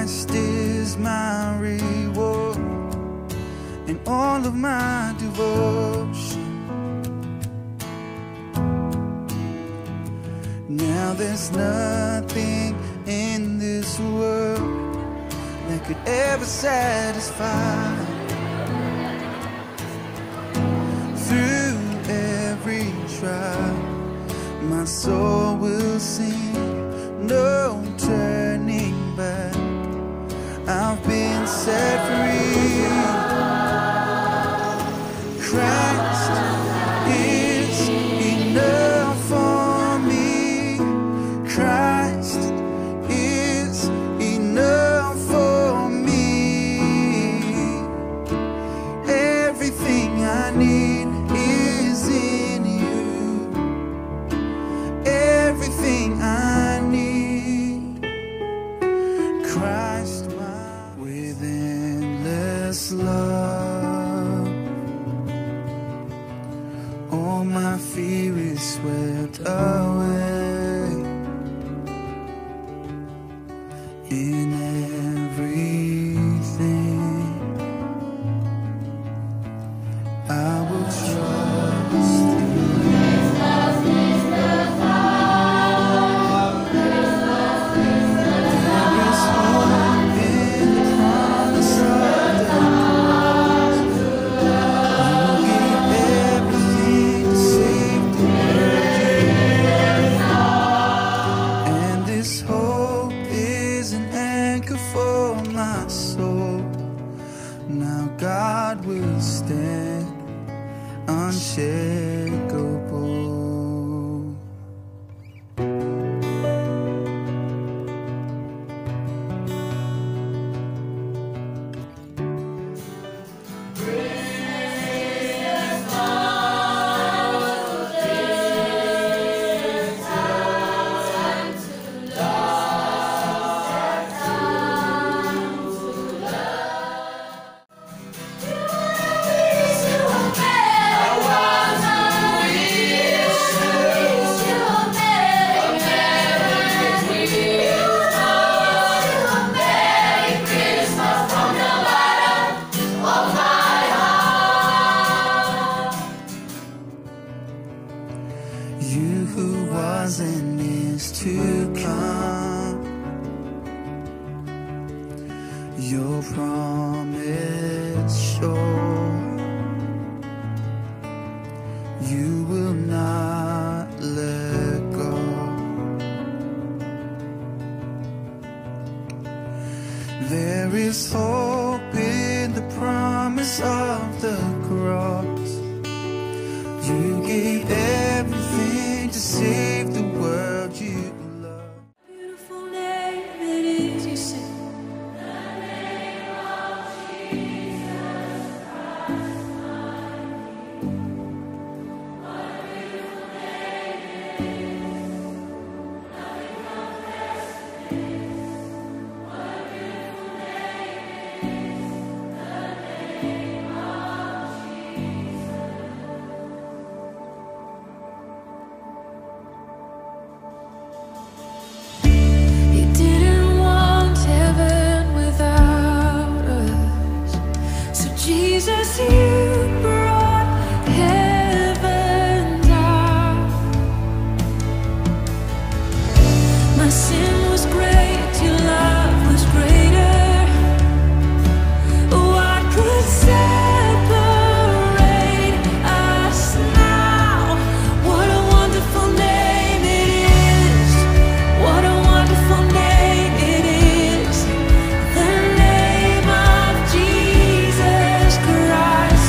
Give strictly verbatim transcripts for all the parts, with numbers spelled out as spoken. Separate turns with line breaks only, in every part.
Christ is my reward and all of my devotion. Now there's nothing in this world that could ever satisfy. Through every trial, my soul will sing, no turning back. I've been set free. Christ is enough for me. Christ is enough for me. Everything I need is in you. Everything I need. Christ, my with endless love, all my fear is swept away. In everything I will trust you. There is hope in the promise of the cross. You gave everything to save the world. And this hope is an anchor for my soul. Now God will stand unshakable. You who was and is to come, your promise sure, you will not let go. There is hope in the promise of the cross. You gave everything to save the world you love.
Beautiful name it is, you say.
The name of Jesus Christ, my King. What a beautiful name it is. Nothing compares to this. What a beautiful name it is. The name of Jesus.
You didn't want heaven without us, so Jesus, you brought heaven down. My sin was great, your love was greater. What could separate us now? What a wonderful name it is. What a wonderful name it is. The name of Jesus Christ.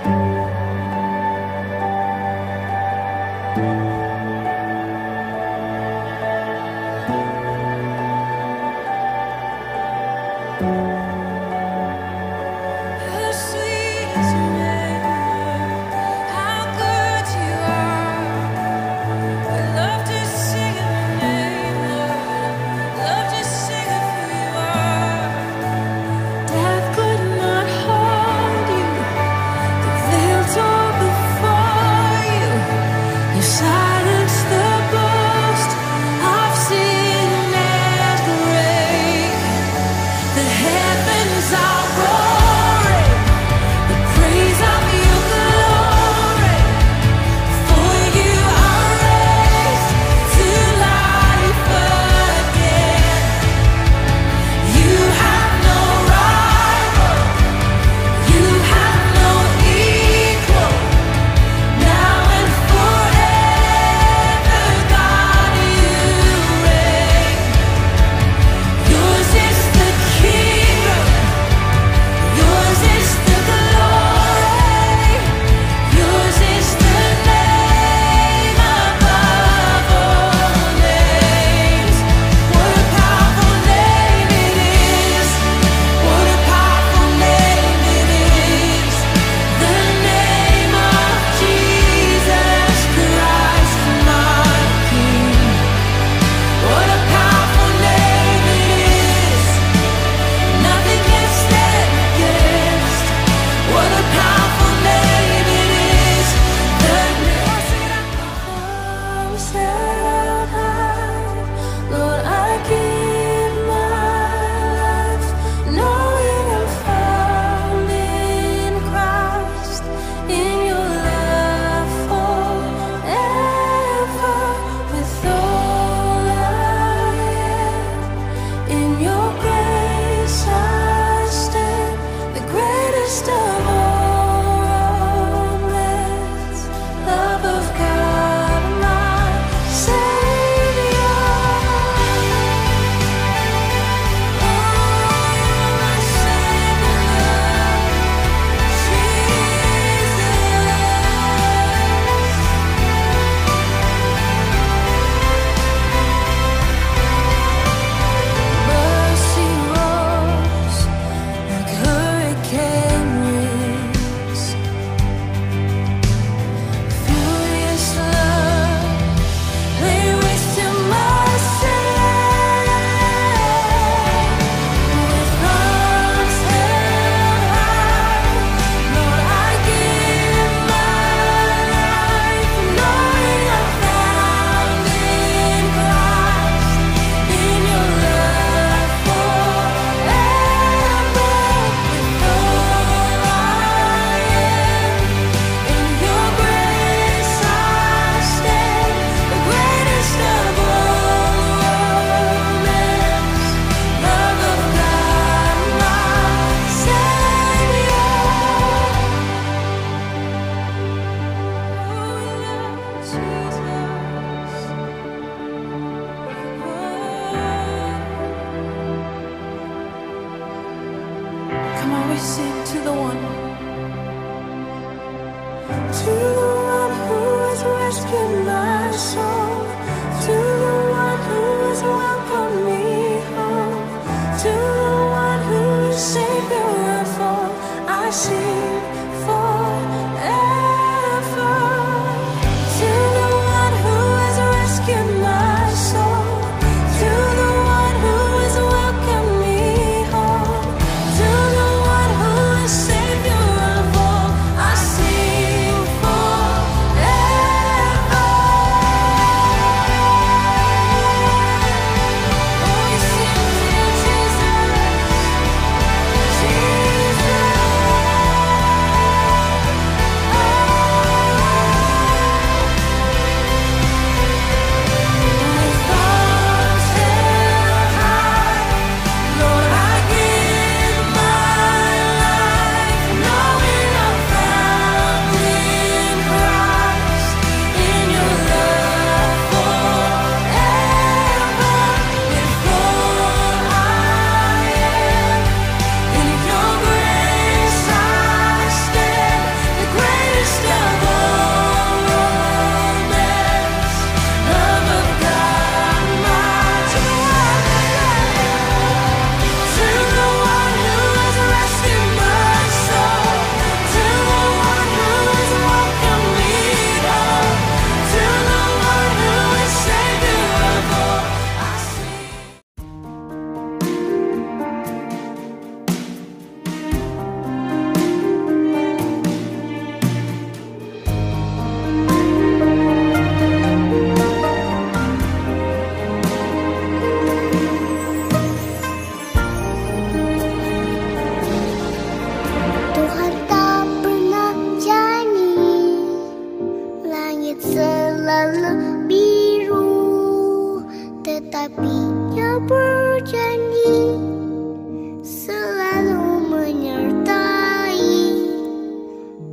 How sweet is your name, how good you are. We love to sing of your name, Lord. Love to sing of who you are. Death could not hold you. The veil tore before you. You silenced the boast of sin and grave. The heavens are roaring, the praise of your glory. For you are raised to life again. You have no rival, you have no equal. Now and forever, God, you reign. Yours is the kingdom, yours is the glory, yours is the name above all names. What a powerful name it is! What a powerful name it is! The name of Jesus Christ, my King. What a powerful name it is! Nothing can stand against. What a powerful name it is! The name arms held high, Lord, I give my life, knowing I'm found in Christ, in your love forever, with all I am. In your grace I stand, the greatest of all romance. Love of God, my Savior. Oh, you're my Savior, Jesus. Mercy rose like hurricane winds. Furious love lay waste to my sin. With arms held high, Lord, I give my life, knowing I'm found in Christ, in your love forever, with all I am. In your grace I stand, the greatest of all romance. Love of God, my Savior. Oh, we love Jesus. Come on, we sing to the one. To the one who has rescued my soul, to the one who has welcomed me home, to the one who is Savior of all, I sing forever. To the one who has rescued my soul, to the one who has welcomed me home, to the one who is Savior of all, I sing forever.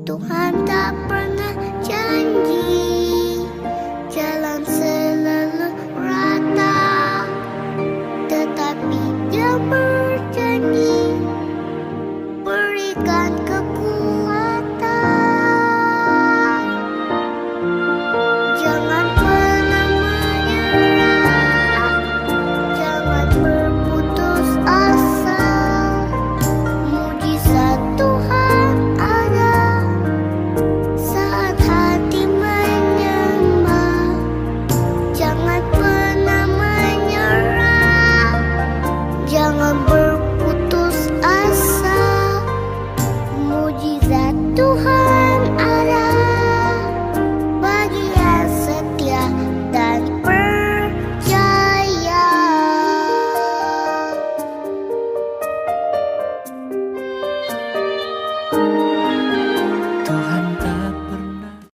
Tuhan tak pernah